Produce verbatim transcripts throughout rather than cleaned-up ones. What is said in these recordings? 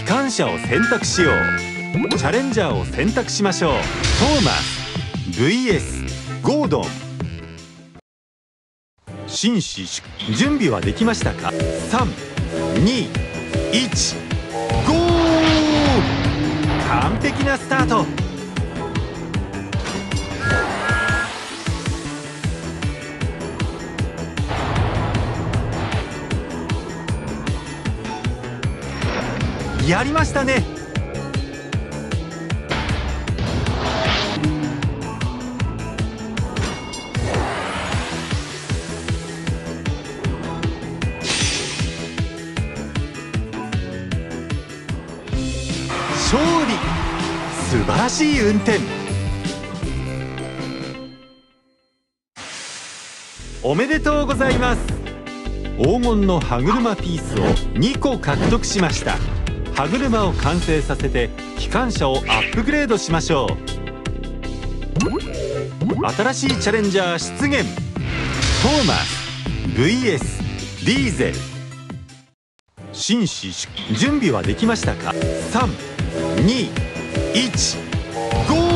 関車を選択しよう。チャレンジャーを選択しましょう。トーマス ブイエス ゴードン。紳士祝準備はできましたか？さん、に、いち、ゴー！完璧なスタート。やりましたね。勝利。素晴らしい運転。おめでとうございます。黄金の歯車ピースをにこ獲得しました。歯車を完成させて機関車をアップグレードしましょう。新しいチャレンジャー出現。トーマス ブイエス ディーゼル。紳士祝準備はできましたか？さん、に、いち、ゴー！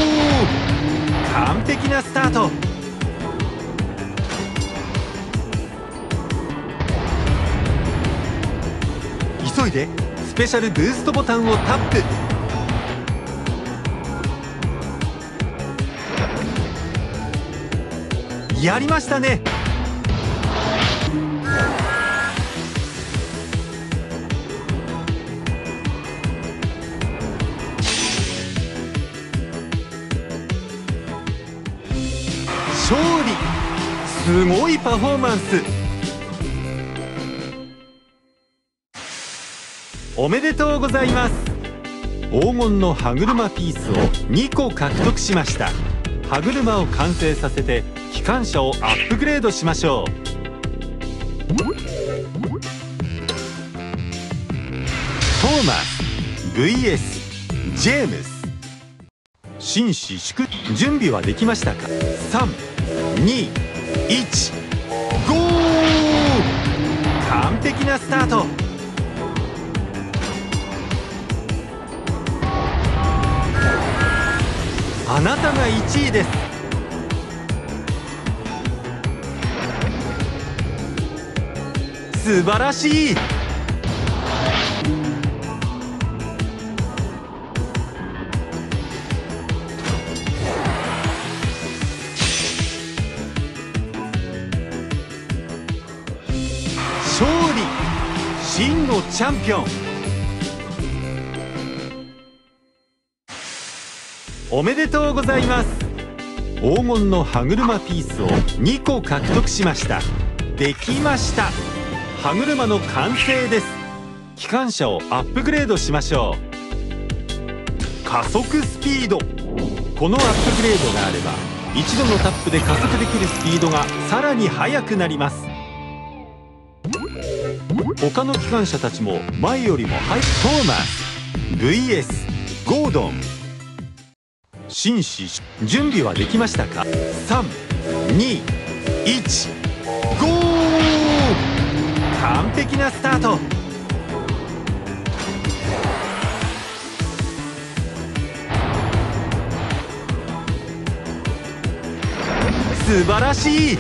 完璧なスタート。急いでスペシャルブーストボタンをタップ。やりましたね。勝利。すごいパフォーマンス。おめでとうございます。黄金の歯車ピースをにこ獲得しました。歯車を完成させて機関車をアップグレードしましょう。トーマス ブイエス ジェームス。紳士祝準備はできましたか？さん、に、いち、ゴー！完璧なスタート。あなたがいちいです。素晴らしい。勝利。真のチャンピオン。おめでとうございます。黄金の歯車ピースをにこ獲得しました。できました。歯車の完成です。機関車をアップグレードしましょう。加速スピード。このアップグレードがあれば一度のタップで加速できるスピードがさらに速くなります。他の機関車たちも前よりも速い。トーマス ブイエス ゴードン。紳士準備はできましたか？さん、に、いち、ゴー！完璧なスタート。素晴らしい。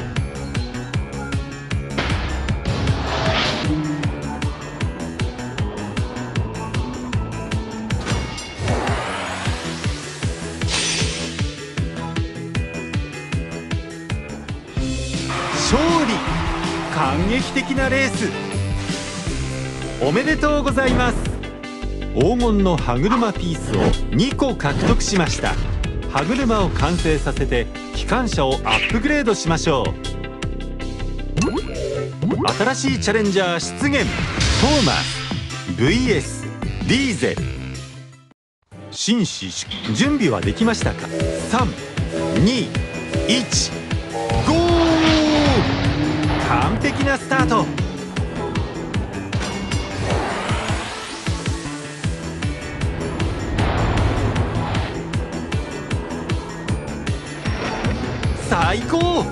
勝利。感激的なレース。おめでとうございます。黄金の歯車ピースをにこ獲得しました。歯車を完成させて機関車をアップグレードしましょう。新しいチャレンジャー出現。トーマス ブイエス ディーゼル。紳士準備はできましたか？さん、に、いち、ゴー！完璧なスタート。最高。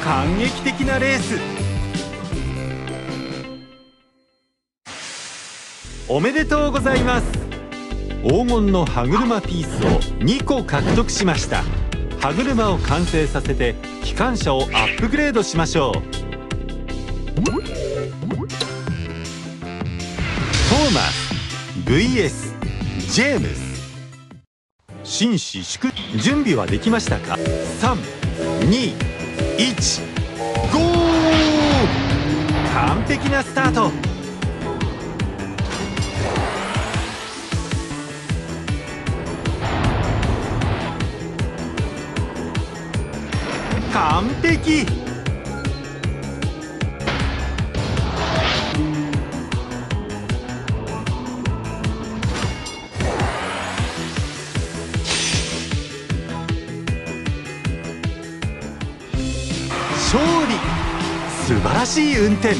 感激的なレース。おめでとうございます。黄金の歯車ピースをにこ獲得しました。歯車を完成させて機関車をアップグレードしましょう。トーマス ブイエス ジェームス。紳士祝準備はできましたか？さん、に、いち、ゴー！完璧なスタート。完璧。勝利。素晴らしい運転。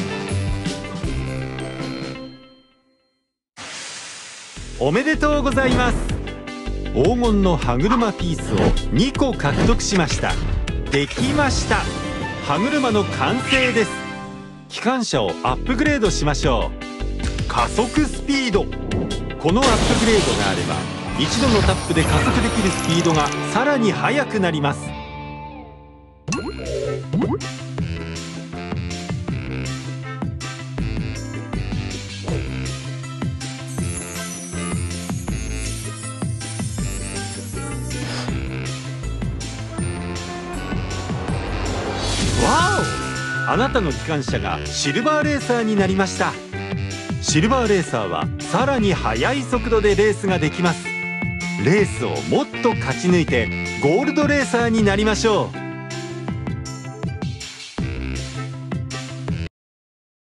おめでとうございます。黄金の歯車ピースをにこ獲得しました。できました。歯車の完成です。機関車をアップグレードしましょう。加速スピード。このアップグレードがあれば一度のタップで加速できるスピードがさらに速くなります。わお！あなたの機関車がシルバーレーサーになりました。シルバーレーサーはさらに速い速度でレースができます。レースをもっと勝ち抜いてゴールドレーサーになりましょう。